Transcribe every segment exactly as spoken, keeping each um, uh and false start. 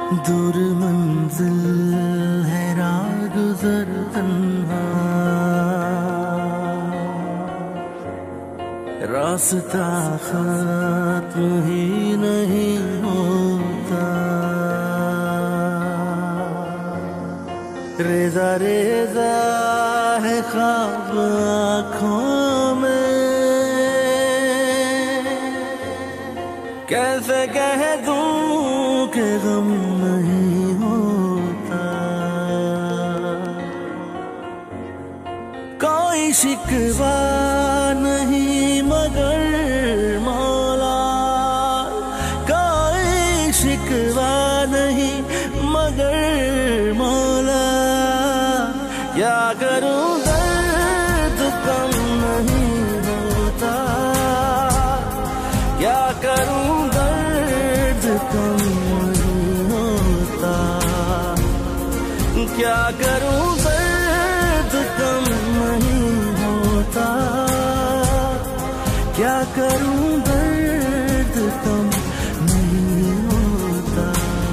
दूर मंजिल है राह गुजर तन्हा, रास्ता खत्म ही नहीं होता। रेजा रेजा है ख्वाब आँखों में, कैसे कह दूं कि गम नहीं होता। कोई शिकवा नहीं मगर मौला, कोई शिकवा नहीं मगर मौला। क्या करूं दर्द कम नहीं होता, क्या करूं दर्द कम नहीं होता। क्या करूं दर्द कम नहीं होता, क्या करूं दर्द कम नहीं होता।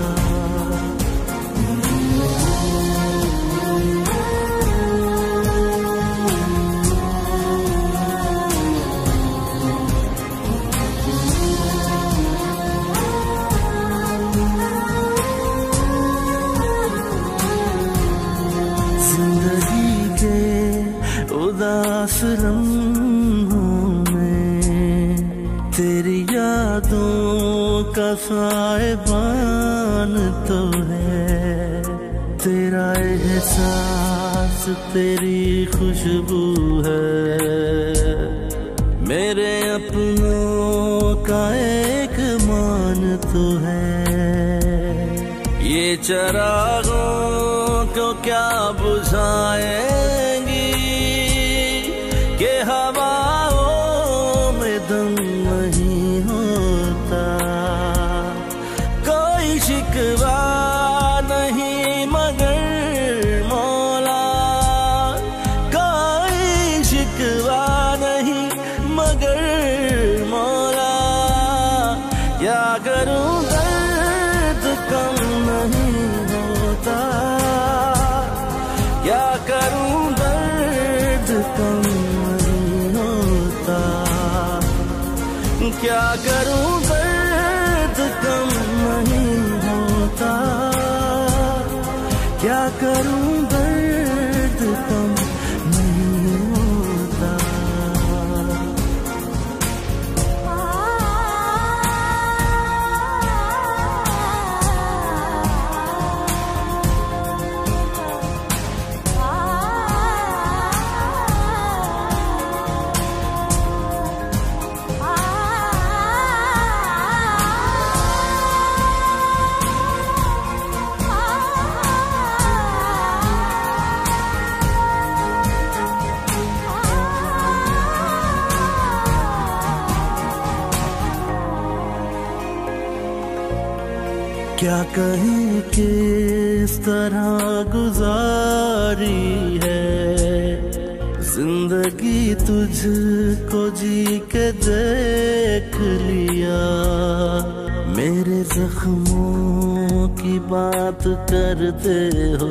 उदास लम्हों में तेरी यादों का साहिबान तो है, तेरा एहसास तेरी खुशबू है, मेरे अपनों का एक मान तो है। ये चरागों को क्या बुझाएंगी कि हवाओं में दम नहीं होता। कोई शिकवा नहीं मगर मौला, कोई शिकवा नहीं मगर मौला। क्या करूं दर्द कम नहीं होता, क्या करूं दर्द कम नहीं होता। क्या करूं दर्द कम नहीं होता, क्या करूं दर्द कम नहीं होता। क्या कहें किस तरह गुजारी है जिंदगी, तुझको जी के देख लिया। मेरे जख्मों की बात करते हो,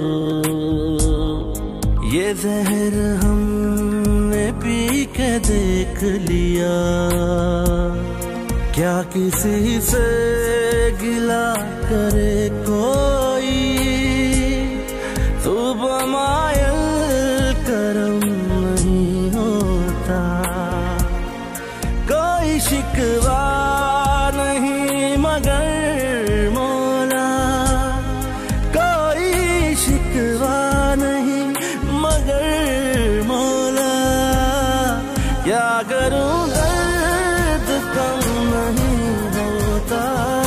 ये जहर हमने पी के देख लिया। क्या किसी से गिला करे कोई, तू बमायल करम नहीं होता। कोई शिकवा नहीं मगर मौला, कोई शिकवा नहीं मगर मौला। क्या करूं दर्द कम नहीं होता,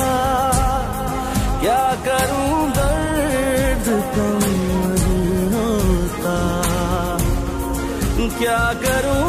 क्या करूं दर्द कम नहीं होता। क्या करूं